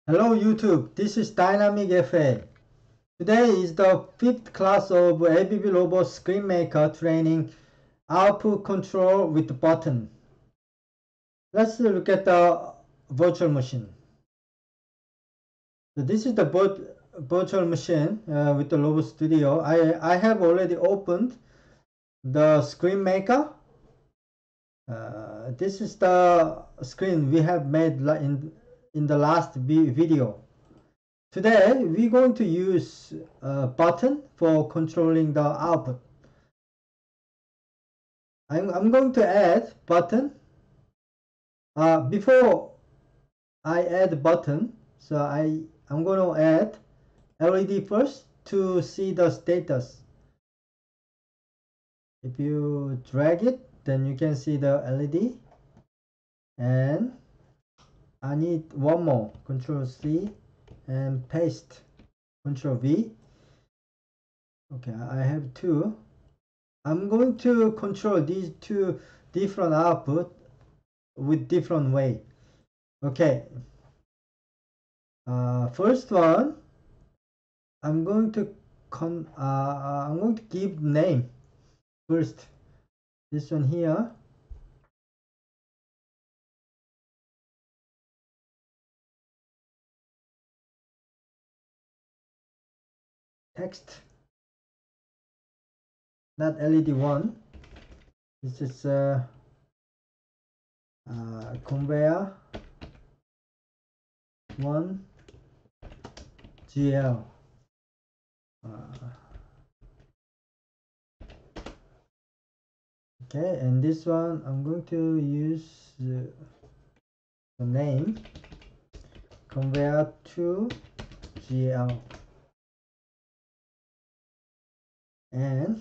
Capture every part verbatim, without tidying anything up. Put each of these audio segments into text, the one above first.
Hello YouTube, this is Dynamic F A. Today is the fifth class of A B B Robot Screen Maker training output control with button. Let's look at the virtual machine. So this is the virtual machine uh, with the Robot Studio. I, I have already opened the Screen Maker. Uh, this is the screen we have made in, in the last video. Today we're going to use a button for controlling the output. I'm, I'm going to add button. Uh, before I add button, so I, I'm going to add L E D first to see the status. If you drag it, then you can see the L E D. And I need one more, Control C and paste, Control V. Okay, I have two. I'm going to control these two different output with different way. Okay. Uh, first one, I'm going to con. Uh, I'm going to give name first. This one here. Text. Not L E D one. This is uh, uh, conveyor one G L. Uh, okay, and this one I'm going to use the, the name conveyor two G L. And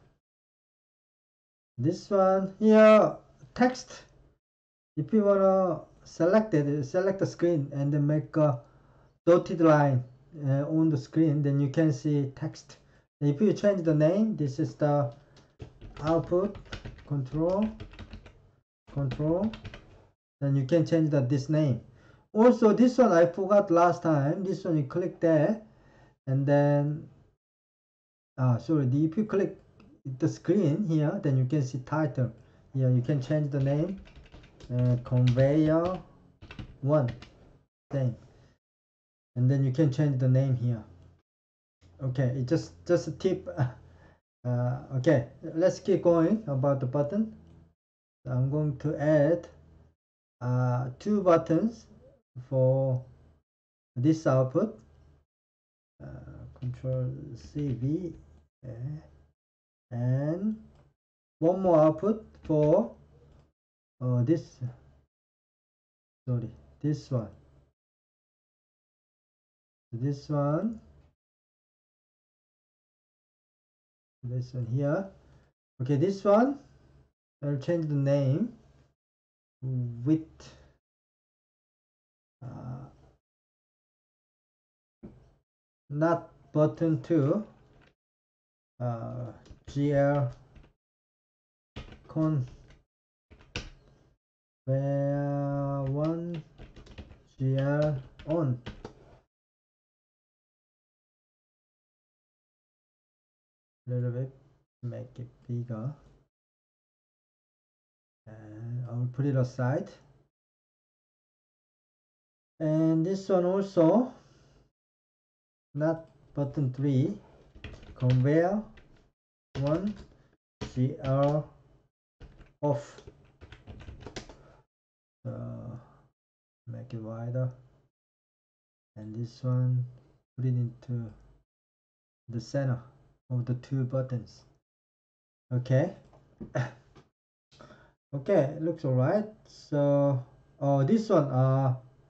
this one here, text. If you wanna select it, select the screen and then make a dotted line uh, on the screen, then you can see text. If you change the name, this is the output control control. Then you can change the this name. Also, this one I forgot last time. This one you click there, and then ah sorry. If you click the screen here, then you can see title. Here you can change the name. Uh, conveyor one thing, and then you can change the name here. Okay, it just just a tip. Uh, okay, let's keep going about the button. I'm going to add uh, two buttons for this output. Uh, Control C V, okay. And one more output for uh, this. Sorry, this one. This one. This one here. Okay, this one. I'll change the name with uh, not button two. Uh, G L con where one G L on. Little bit, make it bigger, and I'll put it aside. And this one also not button three, conveyor one G L off. So make it wider, and this one put it into the center of the two buttons. Okay. Okay, looks alright. So oh, this one uh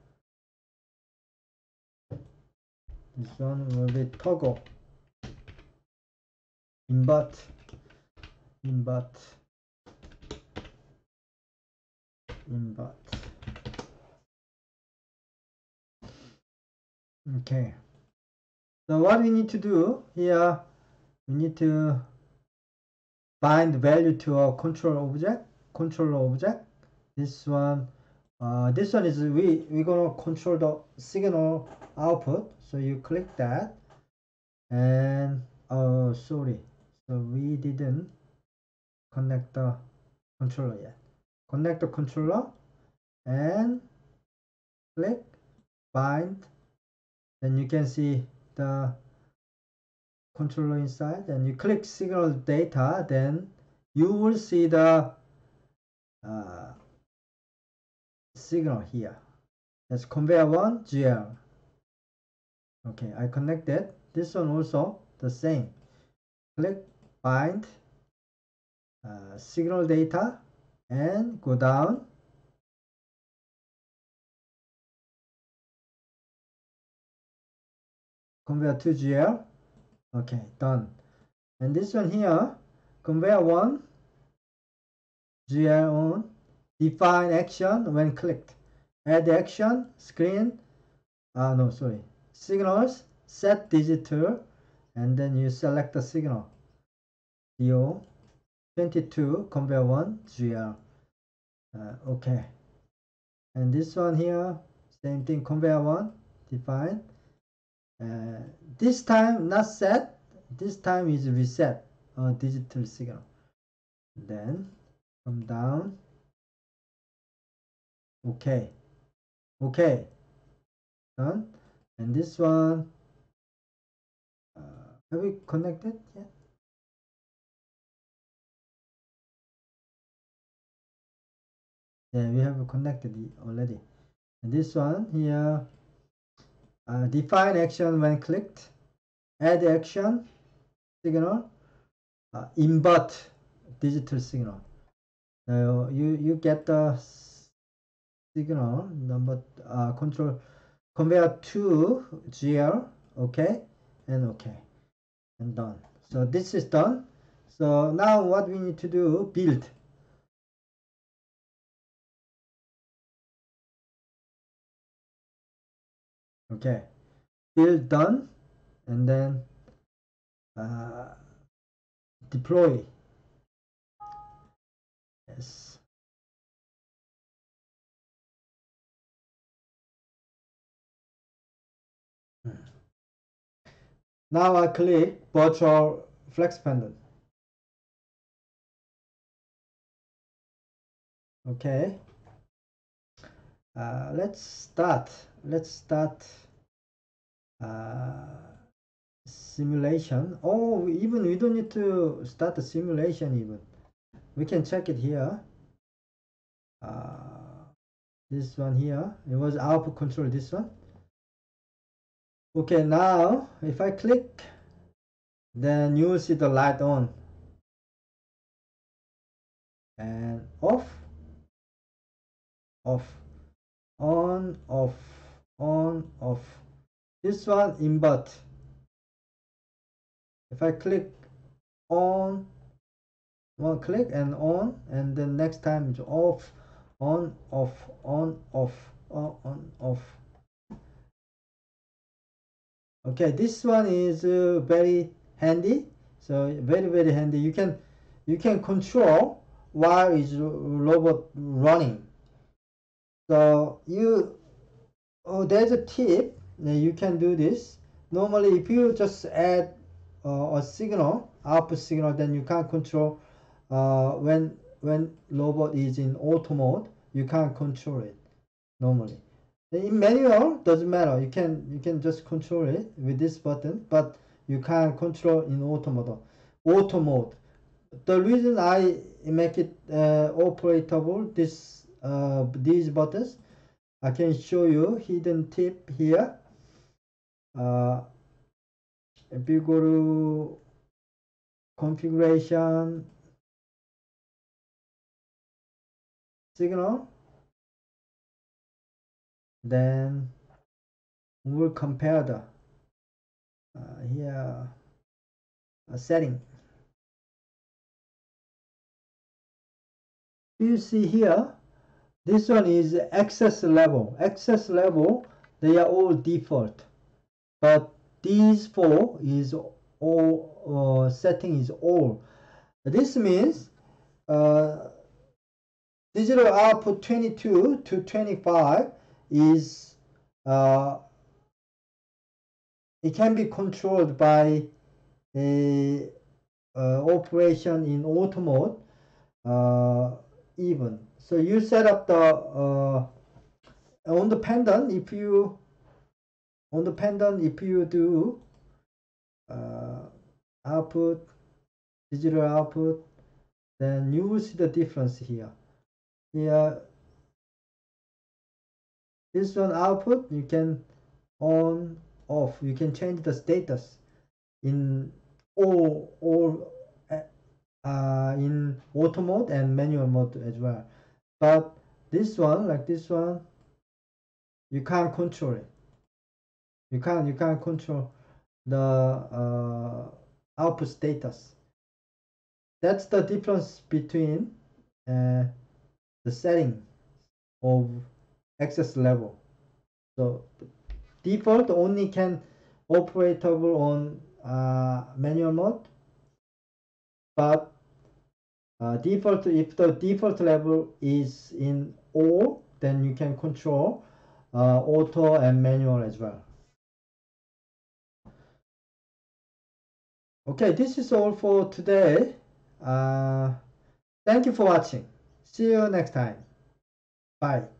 this one will be toggle invert invert invert. Okay, so what we need to do here, we need to bind value to our control object controller object. This one uh, this one is we we're gonna control the signal output, so you click that. And oh sorry, so we didn't connect the controller yet. Connect the controller and click bind, then you can see the controller inside, and you click signal data, then you will see the uh, signal here. That's conveyor one G L. Okay, I connected. This one also the same. Click bind uh, signal data and go down. Conveyor two G L. Okay, done. And this one here, conveyor one G L on, define action when clicked. Add action, screen, ah no sorry, signals, set digital, and then you select the signal. D O twenty-two, conveyor one G L. Uh, okay. And this one here, same thing, conveyor one, define. Uh, this time not set, this time is reset a digital signal. Then come down. Okay. Okay. Done. And this one, uh, have we connected yet? Yeah, we have connected already. And this one here, uh, define action when clicked, add action signal, uh, invert digital signal. So you you get the signal number uh, control conveyor to G L. Okay, and okay, and done. So this is done. So now what we need to do, build. Okay, build done, and then uh, deploy. Yes. Now I click virtual flex pendant. Okay. Uh, let's start. Let's start uh, simulation. Oh, even we don't need to start the simulation even. We can check it here. Uh, this one here, it was output control, this one. Okay, now if I click, then you will see the light on and off, off, on, off, on, off. This one invert. If I click on, one click and on, and then next time it's off, on, off, on, off, on, on, off. Okay, this one is uh, very handy. So very very handy. You can you can control while is robot running. So you oh there's a tip. You can do this. Normally, if you just add uh, a signal, output signal, then you can't control uh, when when robot is in auto mode. You can't control it normally. In manual doesn't matter, you can you can just control it with this button, but you can't control in auto mode. Auto mode. The reason I make it uh, operatable, this uh, these buttons, I can show you hidden tip here. Uh, if you go to configuration, signal, then we'll compare the uh, here a setting. You see here, this one is access level. Access level, they are all default, but these four is all uh, setting is all. This means uh, digital output twenty-two to twenty-five is uh, it can be controlled by a uh, operation in auto mode uh, even. So you set up the uh, on the pendant, if you on the pendant if you do uh, output digital output, then you will see the difference here. Here, this one output, you can on off, you can change the status in all all uh, in auto mode and manual mode as well. But this one, like this one, you can't control it. You can't you can't control the uh, output status. That's the difference between uh, the setting of access level. So default only can operatable on uh, manual mode, but uh, default if the default level is in all, then you can control uh, auto and manual as well. Okay, this is all for today. Uh, thank you for watching. See you next time. Bye.